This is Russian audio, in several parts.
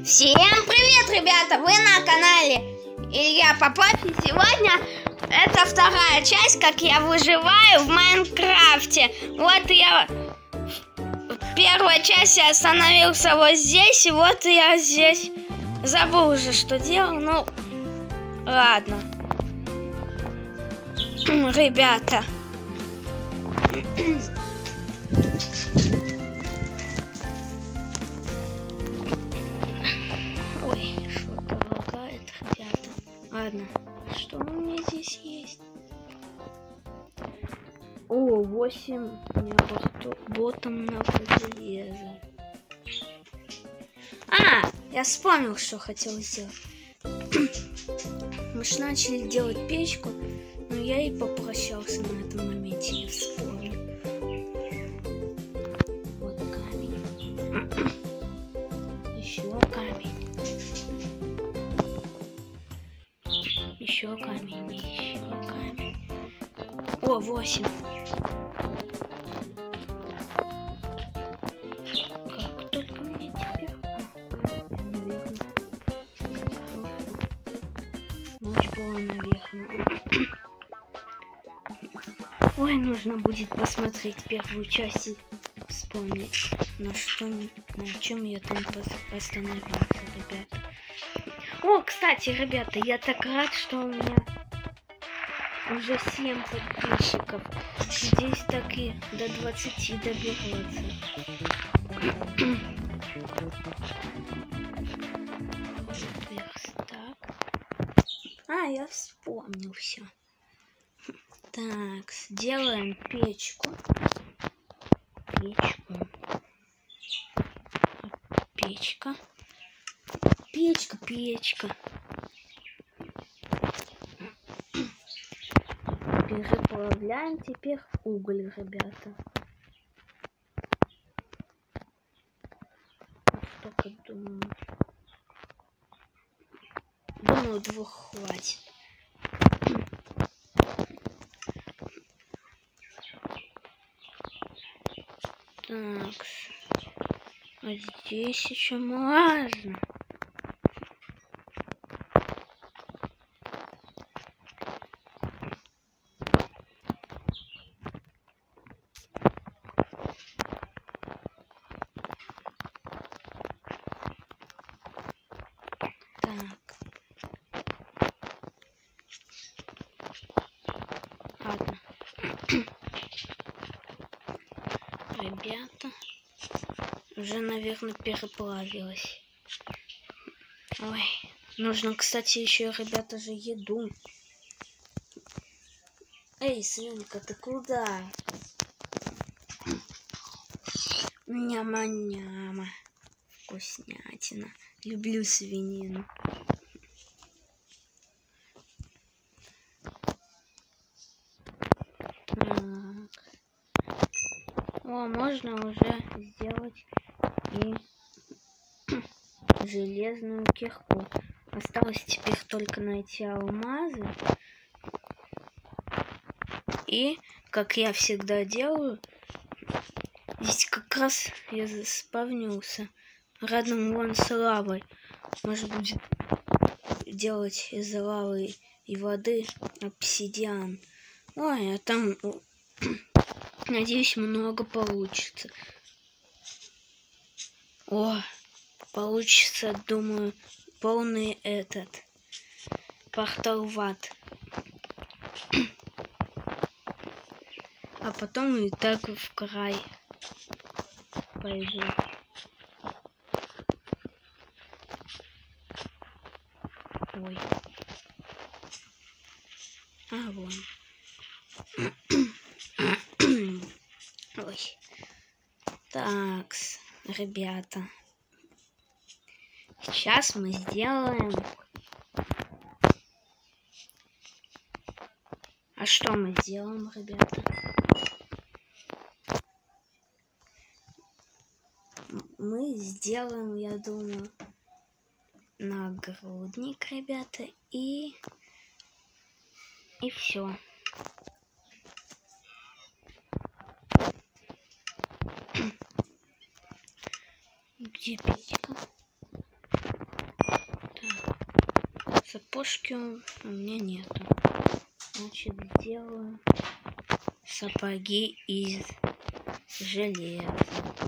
Всем привет, ребята! Вы на канале Илья Попов. И сегодня это вторая часть, как я выживаю в Майнкрафте. Вот я в первой части остановился вот здесь. И вот я здесь забыл уже, что делал. Ну, ладно. Ребята. Ой, что-то лагает, ребята. Ладно, что у меня здесь есть? О, 8 у меня ботом много железа. Я вспомнил, что хотел сделать. Мы же начали делать печку, но я и попрощался на этом моменте, не вспомнил. Вот камень. Еще камень. Еще камень, еще камень. О, 8. Как только мне теперь... наверное. Ночь была, наверное. Ой, нужно будет посмотреть первую часть и вспомнить, на чем я там остановился, ребята. О, кстати, ребята, я так рад, что у меня уже 7 подписчиков. Здесь так и до 20 доберется. Я вспомнил все. Так, сделаем печку. Печка. Переплавляем теперь уголь, ребята. Вот только думаю, 2 хватит. Так, а здесь еще можно. Ладно. Ребята, уже, наверное, переплавилась. Ой, нужно, кстати, еще, ребята, же еду. Эй, свинка, ты куда? Няма-няма. Вкуснятина. Люблю свинину. О, можно уже сделать и железную кирку. Осталось теперь только найти алмазы. И, как я всегда делаю, здесь как раз я заспавнился. Рядом вон с лавой. Можно будет делать из лавы и воды обсидиан. Ой, а там... Надеюсь, много получится. О, получится, думаю, полный портал в ад. А потом и так в край пойду. Ой. Вон. Ой. Такс, ребята. Сейчас мы сделаем... А что мы сделаем, ребята? Мы сделаем, я думаю, нагрудник, ребята, и все. Где печка? Сапожки у меня нету. Значит, сделаю сапоги из железа.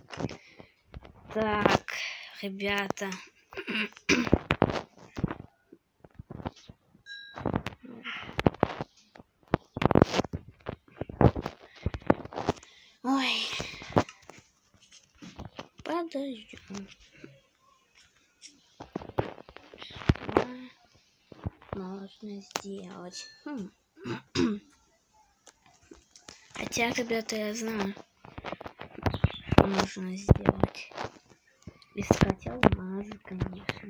Так, ребята. Ой. Подождем. Можно сделать. Хотя, ребята, я знаю, что нужно сделать. Искать алмазы, конечно.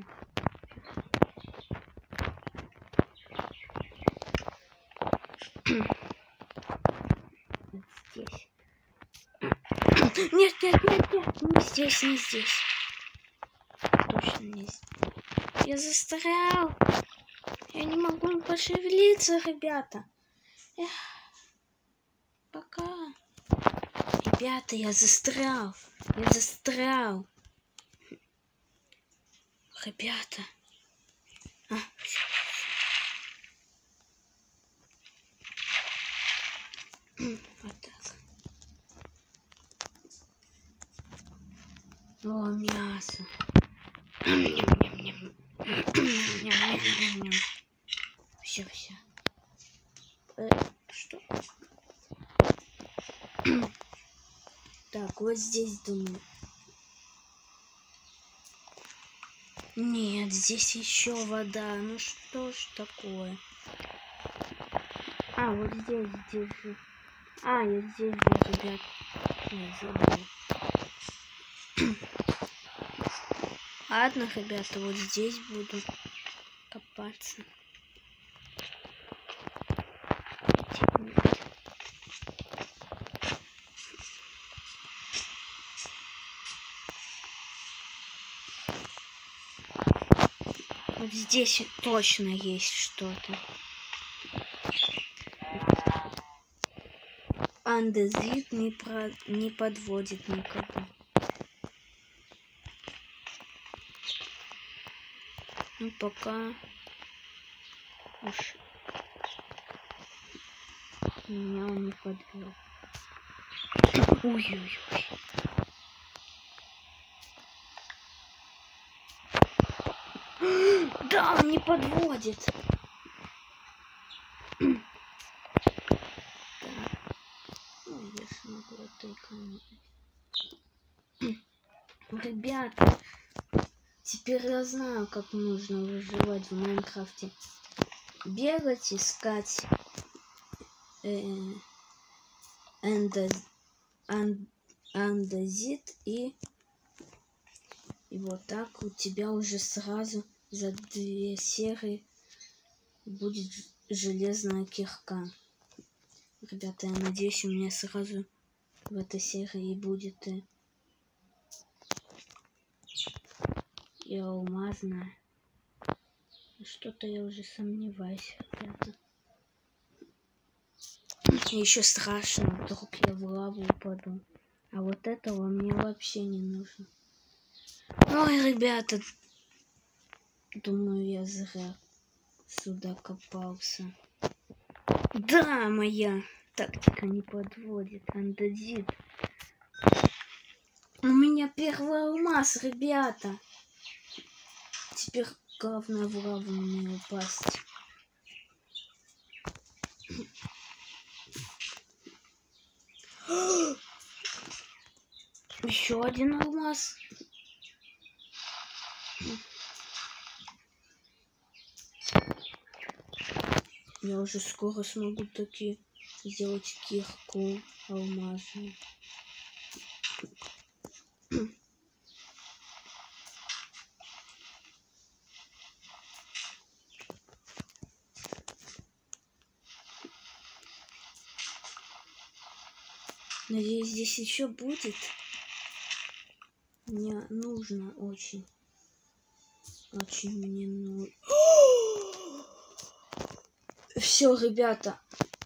Вот здесь. Нет, нет, нет, нет, не здесь, не здесь. Точно не здесь. Я застрял. Я не могу пошевелиться, ребята. Эх. Пока. Ребята, я застрял. Я застрял. Ребята. Всё. Вот так. О, мясо. Все. Что? Так, вот здесь, думаю. Нет, здесь еще вода. Ну что ж такое? Вот здесь же. Я здесь же, ребят. Я забыл. Ладно, ребята, вот здесь буду копаться. Вот здесь точно есть что-то. Андезит не подводит никогда. Ну пока уж меня он не подвел. Ой-ой-ой. Да, он не подводит. Я смогу это экономить. Ребята, теперь я знаю, как нужно выживать в Майнкрафте. Бегать, искать андезит и вот так у тебя уже сразу за 2 серии будет железная кирка. Ребята, я надеюсь, у меня сразу в этой серии будет и алмазная. Что-то я уже сомневаюсь, ребята. Мне еще страшно, вдруг я в лаву упаду. А вот этого мне вообще не нужно. Ой, ребята, думаю, я зря сюда копался. Да, моя тактика не подводит. Андезит. У меня первый алмаз, ребята. Теперь главное в лаву не упасть. Еще один алмаз. Я уже скоро смогу таки сделать кирку алмазную. Надеюсь, здесь еще будет. Мне нужно очень. Очень мне нужно. Все, ребята.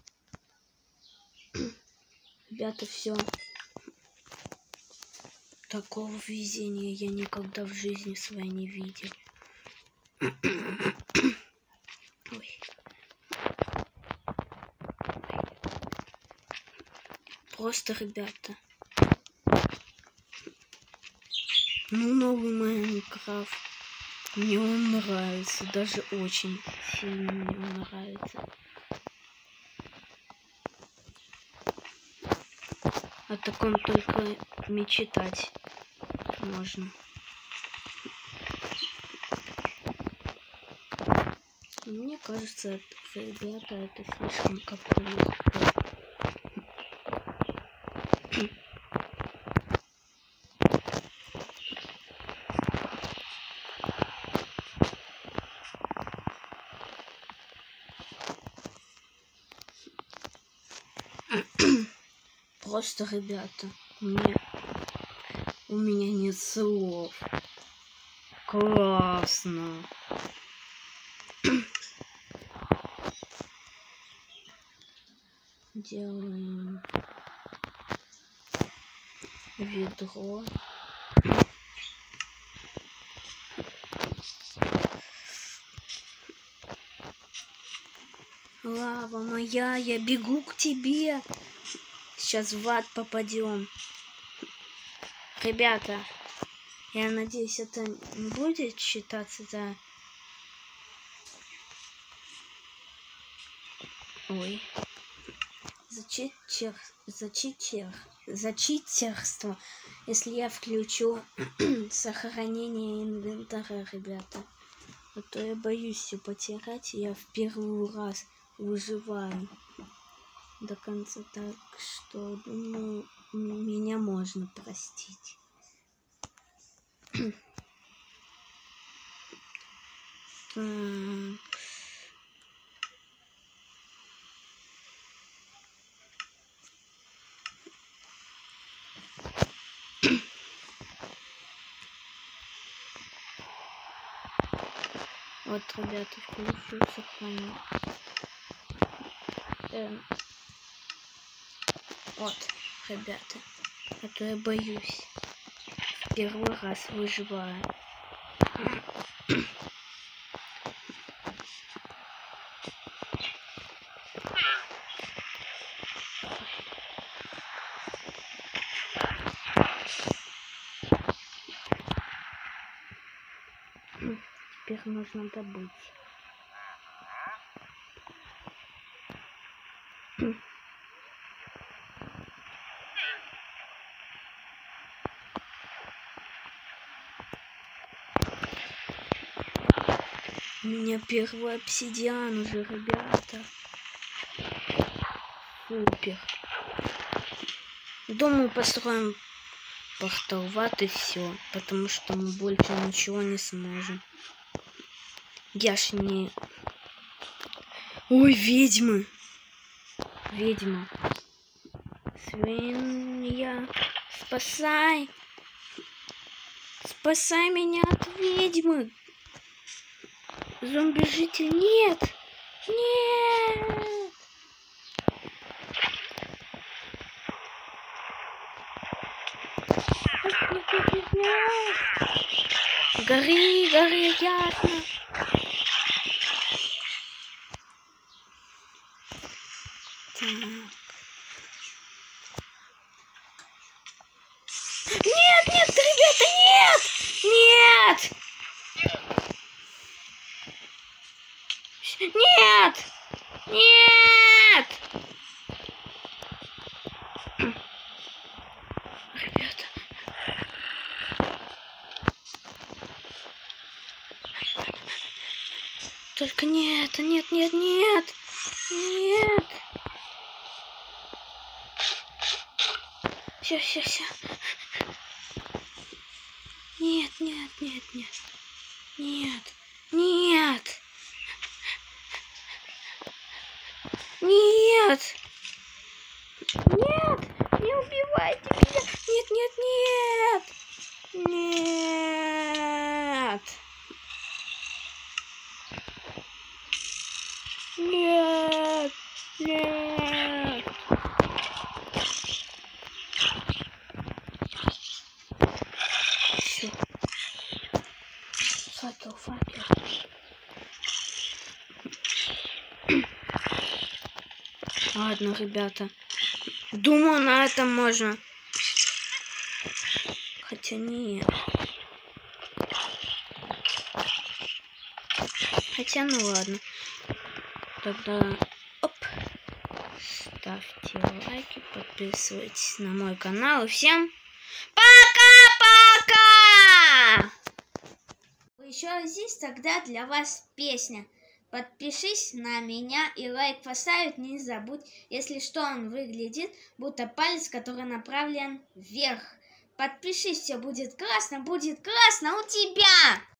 Ребята, все. Такого везения я никогда в жизни своей не видел. Ой. Просто, ребята. Ну, новый Майнкрафт. Мне он нравится. Даже очень сильно мне он нравится. О таком только мечтать можно. Мне кажется, ребята, это слишком как-то легко. Просто, ребята, у меня нет слов. Классно. Делаем ведро. Лава моя, я бегу к тебе. Сейчас в ад попадем. Ребята, я надеюсь, это не будет считаться за... Ой. За читерство, если я включу сохранение инвентаря, ребята. А то я боюсь все потерять, и я в первый раз выживаю до конца, так что, думаю, меня можно простить. Вот, ребята, включу сохранение. Вот, ребята, а то я боюсь. Первый раз выживаю. Теперь нужно добыть. У меня первый обсидиан уже, ребята. Супер. Думаю, построим портал в ад и все, потому что мы больше ничего не сможем. Я ж не... Ой, ведьмы. Ведьма. Свинья, спасай. Спасай меня от ведьмы. Зомби-житель, нет. Нет. Гори, гори, ясно. Так. Нет, нет, ребята, нет! Нет! Нет! Нет! Ребята. Только нет, нет, нет, нет! Нет! Все. Нет, нет, нет, нет. Нет. Нет. Нет. Нет. Не убивайте меня. Нет, нет, нет. Нет. Нет. Нет. Все. Факел. Ладно, ребята. Думаю, на этом можно. Хотя нет. Хотя, ну ладно. Тогда, оп. Ставьте лайки, подписывайтесь на мой канал. И всем пока-пока! Еще здесь тогда для вас песня. Подпишись на меня и лайк поставить не забудь. Если что, он выглядит, будто палец, который направлен вверх. Подпишись, все будет классно у тебя!